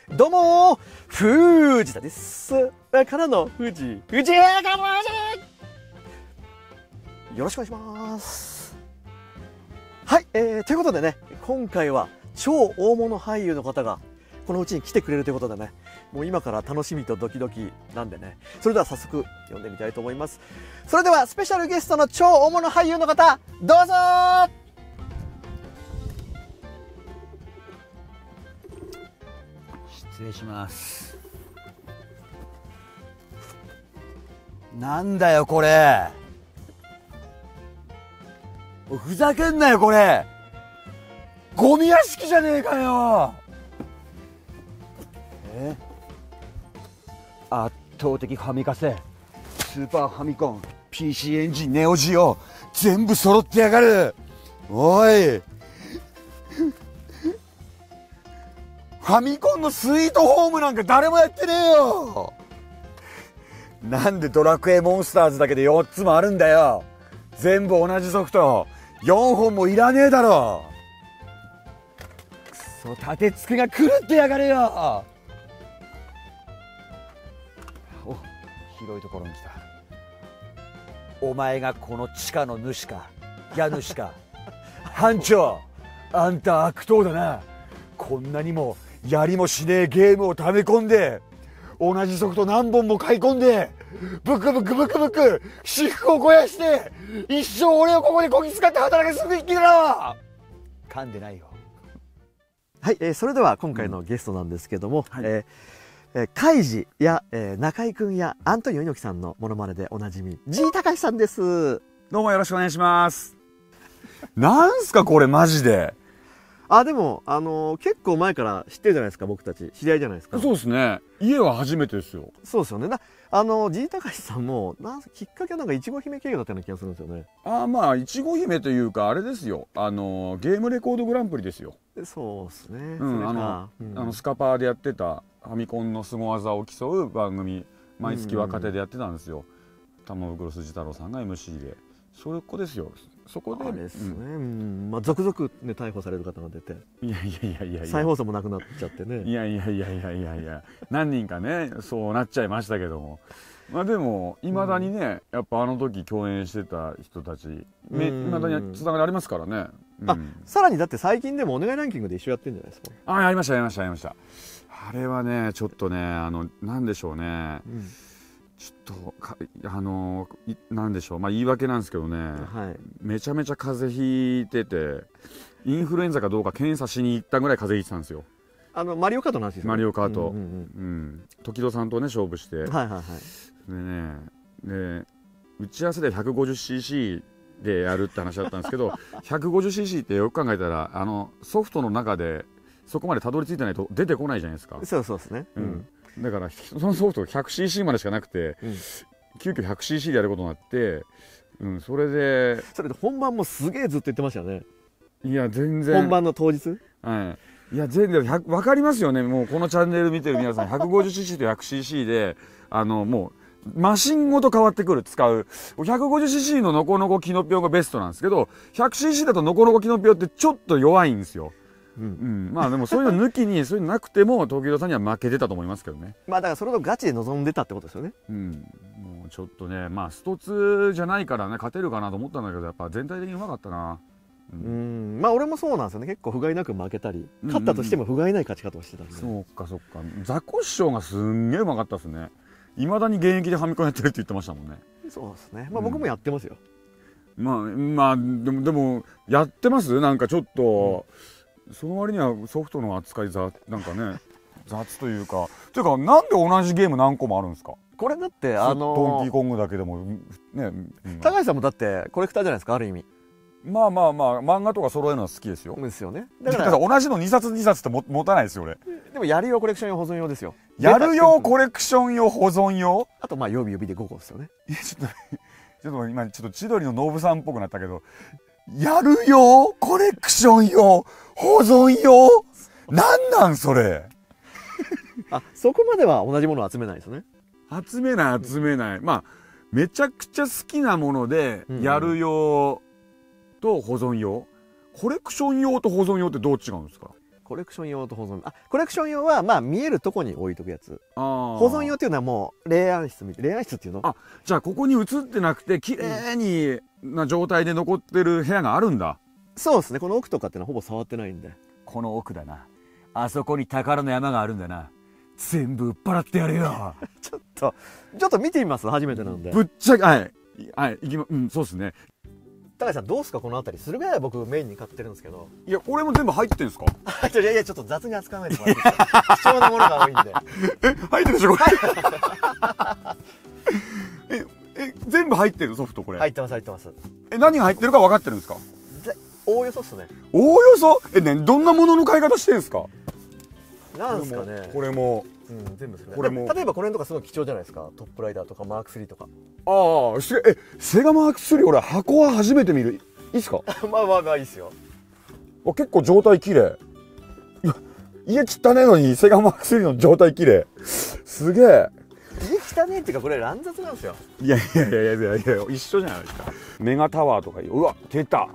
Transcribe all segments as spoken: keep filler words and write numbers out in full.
どうもー、藤田です。からの富士、藤枝かまじよろしくお願いします。はい、えー、ということでね、今回は超大物俳優の方がこのうちに来てくれるということでね、もう今から楽しみとドキドキなんでね、それでは早速読んでみたいと思います。それではスペシャルゲストの超大物俳優の方、どうぞー。 失礼します。なんだよこれ、ふざけんなよこれ、ゴミ屋敷じゃねえかよ。え圧倒的ファミカセ、スーパーファミコン、 ピーシー エンジン、ネオジオ、全部揃ってやがる。おい、ファミコンのスイートホームなんか誰もやってねえよ。なんでドラクエモンスターズだけでよっつもあるんだよ。全部同じソフトよんほんもいらねえだろ。くそ、立て付けが狂ってやがれよ。お、広いところに来た。お前がこの地下の主か家主か。班長、あんた悪党だな。こんなにもやりもしねえゲームを溜め込んで、同じソフト何本も買い込んで、ブクブクブクブク私腹を肥やして一生俺をここでこき使って働けすぐ生きろ。噛んでないよ。 はい、えー、それでは今回のゲストなんですけども、 うん、はい、 えーえー、カイジや、えー、中居君やアントニオ猪木さんのモノマネでおなじみ G 高さんです。 どうもよろしくお願いします。なんすかこれマジで。 あ、でも、あのー、結構前から知ってるじゃないですか、僕たち知り合いじゃないですか。 そうですね、家は初めてですよ。 そうですよね。なあのー、G 高さんもなんきっかけはなんかいちご姫経由だったような気がするんですよね。 ああ、まあいちご姫というかあれですよ、あのー、ゲームレコードグランプリですよ。 そうですね、 うん、あの、うん、あのスカパーでやってたファミコンの凄技を競う番組、毎月若手でやってたんですよ。玉袋筋太郎さんが エムシー で、それこですよ。そこであれですね、うん、まあ続々ね逮捕される方が出て、 いやいやいやいやいや、 再放送もなくなっちゃってね。 いやいやいやいやいやいや、何人かねそうなっちゃいましたけども、まあでもいまだにね、やっぱあの時共演してた人たちいまだにつながりありますからね。 うん、あ、さらにだって最近でもお願いランキングで一緒やってるんじゃないですか。 あ、やりましたやりましたやりました。あれはねちょっとね、あのなんでしょうね、うん、ちょっとかあのなんでしょう、まあ言い訳なんですけどね、はい、めちゃめちゃ風邪ひいてて、インフルエンザかどうか検査しに行ったぐらい風邪ひいてたんですよ。 あのマリオカートの話ですね。 マリオカート、時戸さんとね勝負して、はいはいはい、 でね、で打ち合わせで ひゃくごじゅっシーシー でやるって話だったんですけどひゃくごじゅっシーシー ってよく考えたら、あのソフトの中でそこまでたどり着いてないと出てこないじゃないですか。 そうそうですね、 うんうん、だからそのソフト ひゃくシーシー までしかなくて、うん、急遽 ひゃくシーシー でやることになって、うん、それでそれで本番もすげえずっと言ってましたよね。 いや全然本番の当日、 はい、いや全然分かりますよね、もうこのチャンネル見てる皆さん ひゃくごじゅっシーシー と ひゃくシーシー であのもうマシンごと変わってくる、使う ひゃくごじゅっシーシー のノコノコキノピオがベストなんですけど、 ひゃくシーシー だとノコノコキノピオってちょっと弱いんですよ。うんうん、まあでもそういうの抜きにそういうのなくても時戸さんには負けてたと思いますけどね。 まあだからそれをガチで望んでたってことですよね。 うん、もうちょっとね、まあストツじゃないからね勝てるかなと思ったんだけど、やっぱ全体的にうまかったな。 うん、まあ俺もそうなんですよね。結構不甲斐なく負けたり、勝ったとしても不甲斐ない勝ち方をしてたんで、 うんうん、そうかそうか。ザコシショウがすんげえうまかったですね。いまだに現役でファミコンやってるって言ってましたもんね。 そうですね、まあ僕もやってますよ。 うん、まあまあでもでもやってます。なんかちょっと、うん、その割にはソフトの扱いざなんかね雑というか、というかなんで同じゲーム何個もあるんですか。 これだってあのー、 ドンキーコングだけでもね、うん、 高橋さんもだってコレクターじゃないですか、ある意味。 まあまあまあ漫画とか揃えるのは好きですよ。 ですよね。 だから同じのにさつにさつっても持たないですよ俺。 でもやる用コレクション用保存用ですよ。 やる用コレクション用保存用、 あとまあ予備予備でごこですよね。 いやちょっとちょっと今ちょっと千鳥のノブさんっぽくなったけど、やる用コレクション用保存用なんなんそれあ、そこまでは同じものを集めないですね。 集めない集めない、まあめちゃくちゃ好きなもので、やる用と保存用、コレクション用と保存用ってどう違うんですか。 コレクション用と保存、あ、コレクション用はまあ見えるとこに置いとくやつ。 あ保存用っていうのはもう霊安室みたい、霊安室っていうの？ あ、じゃあここに映ってなくて綺麗にな状態で残ってる部屋があるんだ。 そうですね。この奥とかってのはほぼ触ってないんで。 この奥だな。あそこに宝の山があるんだな。全部売っ払ってやるよ。 ちょっとちょっと見てみます。初めてなんで。 ぶっちゃけ、はいはい行きま、うん、そうですね。 高橋さんどうすかこの辺り？駿河屋僕メインに買ってるんですけど。 いやこれも全部入ってんすか？ いやいやちょっと雑に扱わないでもらっていいですか？貴重なものが多いんで。 え入ってるでしょこれ。ええ全部入ってるソフトこれ？ 入ってます入ってます。 え何が入ってるか分かってるんですか？ おおよそっすね。 おおよそ？えねどんなものの買い方してるんですか？ なんですかね。 これもうん全部それ。 これも例えばこの辺とかすごい貴重じゃないですか。トップライダーとかマークスリーとか。 ああすえセガマークスリー俺箱は初めて見る。いいっすか？ まあまあまあいいっすよ。 あ結構状態綺麗。いや家汚ねえのにセガマークスリーの状態綺麗。すげえ。 家汚ねえっていうかこれ乱雑なんですよ。 いやいやいやいやいやいや一緒じゃないですか。メガタワーとかいうわ出た。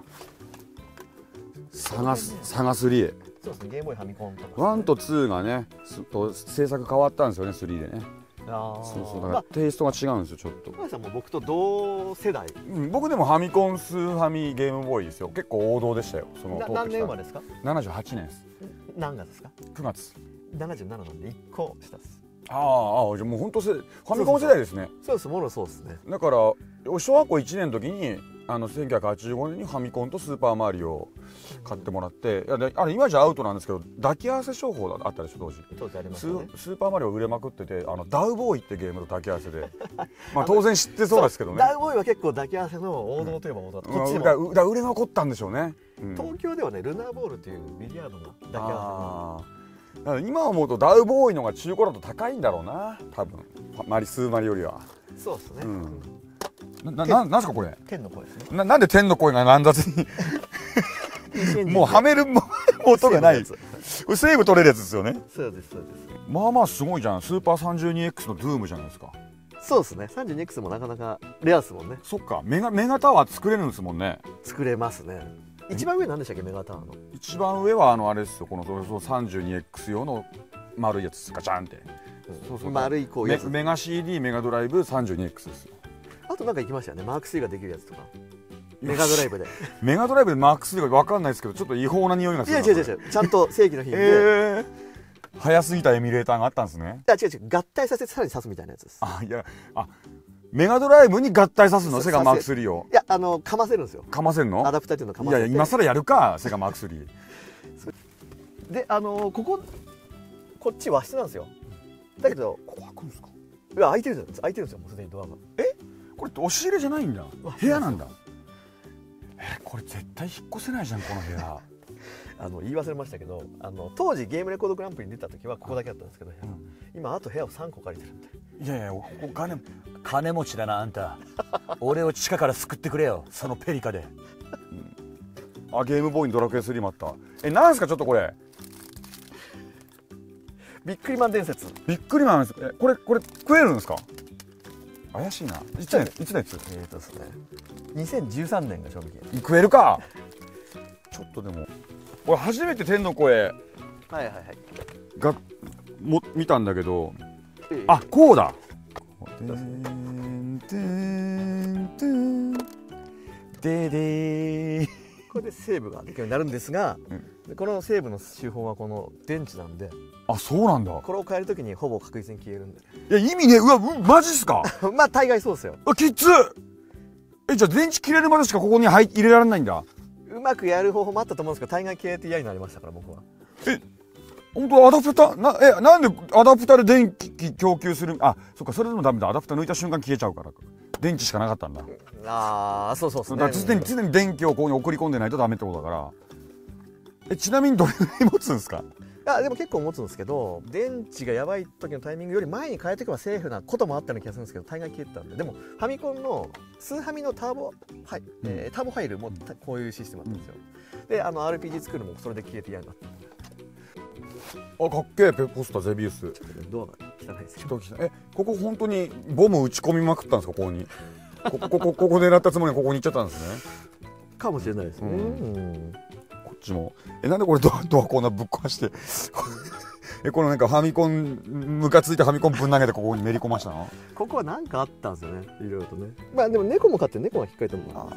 サガスサガスリー。 そうですね。ゲームボーイファミコンとか。 ワンとツーがねと制作変わったんですよねスリーでね。 ああ。 そうそうだからテイストが違うんですよちょっと。 高橋さんも僕と同世代。 うん、僕でもファミコンスーファミゲームボーイですよ。結構王道でしたよ。そのな何年生まれですか？ ななじゅうはちねんです。 何月ですか？ くがつ。 ななじゅうなななんでいっこ下です。 ああじゃあもう本当せファミコン世代ですね。 そうですもろそうですね。 だから小学校いちねんの時にあのせんきゅうひゃくはちじゅうごねんにファミコンとスーパーマリオを買ってもらって、いやであれ今じゃアウトなんですけど抱き合わせ商法だあったでしょ当時。 当時ありましスたね。 スーパーマリオ売れまくっててあのダウボーイってゲームと抱き合わせでまあ当然知ってそうですけどね。 ダウボーイは結構抱き合わせの王道といえば王道だった。こっちでもだから売れ残ったんでしょうね。うん東京ではねルナーボールというビリヤードが抱き合わあーだから今思うとダウボーイのが中古だと高いんだろうな多分マリスーマリよりは。 せの。そうですね。 うんなななんすかこれ？ 天の声ですね。 ななんで天の声が乱雑にもうはめるも音がない。これセーブ取れるやつですよね。 そうですそうです。 まあまあすごいじゃん。スーパー さんじゅうにエックス のドゥームじゃないですか。 そうですね。さんじゅうにエックス もなかなかレアですもんね。 そっかメガメガタワー作れるんですもんね。 作れますね。一番上なんでしたっけメガタワーの？ 一番上はあのあれですよこのその さんじゅうにエックス 用の丸いやつガチャンって。そうそう丸いこうメやつ。 メガ シーディー メガドライブ さんじゅうにエックス ですよ。 あとなんか行きましたよね。マークスリーができるやつとか。メガドライブで。 メガドライブでマークスリーが分かんないですけどちょっと違法な匂いがするな。 いや違う違う違う。ちゃんと正規の品で。 えー、早すぎたエミュレーターがあったんですね。 いや違う違う。合体させてさらに刺すみたいなやつです。 あいやあメガドライブに合体さすのセガマークスリーを。 いやあのかませるんですよ。 かませんの？ アダプターっていうのをかまいせて。 やいや今更やるかセガマークスリー。 であのこここっち和室なんですよ。だけどここ開くんですか？ いや開いてるじゃないですか。開いてるんですよもうすでにドアが。 これって押し入れじゃないんだ。 わ部屋なんだ。えこれ絶対引っ越せないじゃんこの部屋。 あの言い忘れましたけどあの当時ゲームレコードグランプリに出た時はここだけだったんですけど、部屋今あと部屋をさんこ借りてるんで。 いやいやおお金金持ちだなあんた。俺を地下から救ってくれよそのペリカで。 あゲームボーイにドラクエスリーもあった。えなんすかちょっとこれビックリマン伝説。 びっくりマンです。えこれこれ食えるんですか？怪しいな。いつねいつねつえーとですねにせんじゅうさんねんが賞味期限。 食えるか。ちょっとでも俺初めて天の声はいはいはい。 がも見たんだけどええあこうだ。 うですねてんてんてんででーこれでセーブができるようになるんですが、でこのセーブの手法はこの電池なんであそうなんだ。 これを変えるときにほぼ確実に消えるんでいや意味ねうわうマジっすか？ まあ大概そうですよ。 あきっつえじゃあ電池切れるまでしかここに入入れられないんだ。 うまくやる方法もあったと思うんですけど大概消えて嫌になりましたから僕は。 本当アダプターなえなんでアダプターで電気供給するあそっかそれでもダメだアダプター抜いた瞬間消えちゃうから電池しかなかったんだ。 ああそうそうですね。 だから常に常に電気をここに送り込んでないとダメってことだからえちなみにどれぐらい持つんですか？ いやでも結構持つんですけど電池がやばい時のタイミングより前に変えておけばセーフなこともあったような気がするんですけど大概消えてたんで。でもファミコンのスーファミのターボ、はいえーターボファイルもたこういうシステムだったんですよ、であの アールピージー 作るのもそれで消えて嫌になった。 あかっけえペポスターゼビウスドアが汚いですけどえここ本当にボム打ち込みまくったんですかここにここここここ狙ったつもりがここに行っちゃったんですね。 かもしれないですね、 ううんこちも。え、なんでこれドアドアこんなぶっ壊してえ、このなんかファミコンムカついてファミコンぶん投げてここにめり込ましたの？ ここは何かあったんですよね、いろいろとね。まあでも猫も飼って猫が引っかいてもあ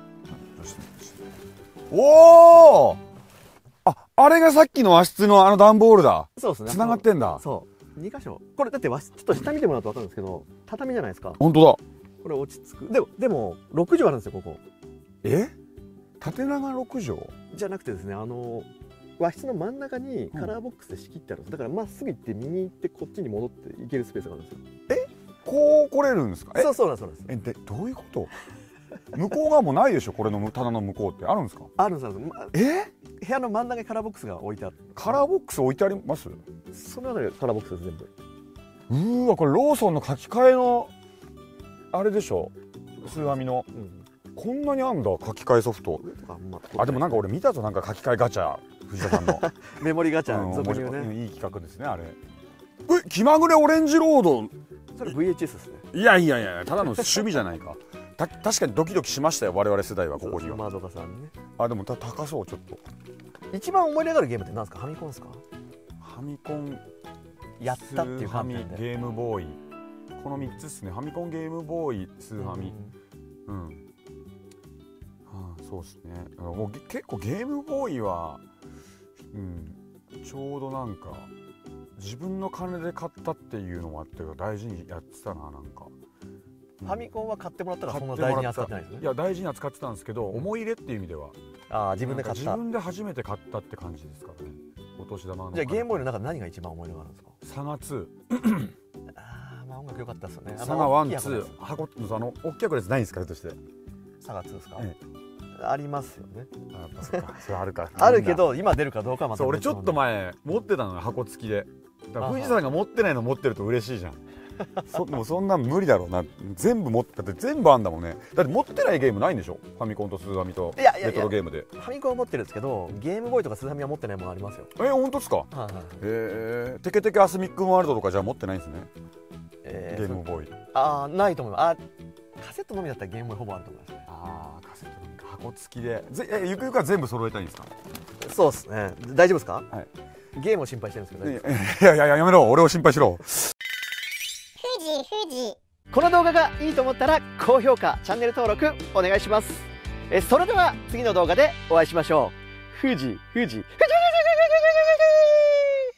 ーおお、あ、あれがさっきの和室のあの段ボールだ。 そうですね、 繋がってんだ。 そうに箇所。これだって和室ちょっと下見てもらうと分かるんですけど、畳じゃないですか。 本当だ。 これ落ち着く。でもでもろくじょうあるんですよここ。 え、縦長ろくじょうじゃなくてですね、あの和室の真ん中にカラーボックスで仕切ってあるんです。だからまっすぐ行って右行ってこっちに戻って行けるスペースがあるんですよ。 こう来れるんですか？え、 そうそうなんです、そうなんです。 え、でどういうこと？向こう側もないでしょ、これの棚の向こうってあるんですか？ あるんです、あるんです。まえ、 部屋の真ん中にカラーボックスが置いてある。 カラーボックス置いてあります？ その中でカラーボックスです全部。 うーわ、これローソンの書き換えのあれでしょ、スーファミの。 うん、 こんなにあんだ、書き換えソフト。 上とかあんまあ、でもなんか俺見たぞ、なんか書き換えガチャ、藤田さんのメモリガチャうん俗に言うね。 面白いいい企画ですね、あれ。え、気まぐれオレンジロード。 それ ブイエイチエス ですね。 いやいやいや、ただの趣味じゃないか。た確かにドキドキしましたよ、我々世代はここには。 マドカさんね。 あ、でもた高そう、ちょっと。 一番思い出がるゲームって何ですか？ファミコンですか？ ファミコン、 やったっていうスーファミ観点で。 ゲームボーイ、このみっつですね。ファミコン、ゲームボーイ、スーファミ。うん、はあ、そうですね。あのもうげ結構ゲームボーイは、うん、ちょうどなんか自分の金で買ったっていうのもあって大事にやってたな、なんか。 ファミコンは買ってもらったから買そんな大事にってもらった扱ってないですね。 いや、大事に扱ってたんですけど、思い入れっていう意味ではああ、自分で買った。 なんか自分で初めて買ったって感じですからね。お年玉の。 じゃあゲームボーイの中で何が一番思い出があるんですか？ サガツああ、まあ音楽良かったですよね。 ー、サガワン、ツ大きい箱のやー、箱のあの大きいやつです、ないんですか、ひょっとして。 つサガツーですか？ えありますよね。 あ、やっぱそうか、それあるか。 あるけど今出るかどうかはまたそう、俺ちょっと前。 前持ってたのよ、箱付きで。だからあは富士山が持ってないの持ってると嬉しいじゃん。そでもそんなん無理だろうな。全部持ってたって全部あんだもんね。だって持ってないゲームないんでしょ、ファミコンとスーファミといやいやいやレトロゲームで。 ファミコンは持ってるんですけど、ゲームボーイとかスーファミは持ってないものありますよ。 え、本当ですか？ はいはい。 えー、テケテケアスミックワールドとかじゃあ持ってないんですね、 えゲームボーイ。 ああ、ないと思います。あ、カセットのみだったらゲームボーイほぼあると思いますね。 ああ、カセットなんか箱付きで、ぜえゆくゆくは全部揃えたいんですか？ そうですね。大丈夫ですか？ はい。 ゲームを心配してるんですけど、大丈夫ですか？ いやいやいや、やめろ、俺を心配しろ。 富士富士この動画がいいと思ったら高評価、チャンネル登録お願いします。えそれでは次の動画でお会いしましょう。富士富士富士富士